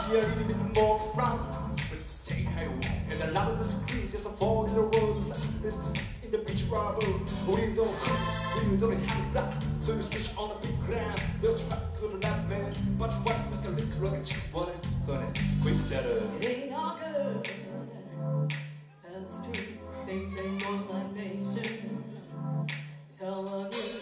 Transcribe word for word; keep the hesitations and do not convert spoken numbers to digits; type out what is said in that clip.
be a little bit more proud. But say hey, and the love is create just a four little words. It's in the beach rubber. We don't, we don't have black. So you switch on a big ground. They'll try to the left man, but what's like a little rocket chick wanna turn it quick that it ain't all good. That's true. Things ain't going like they should. It's all on you.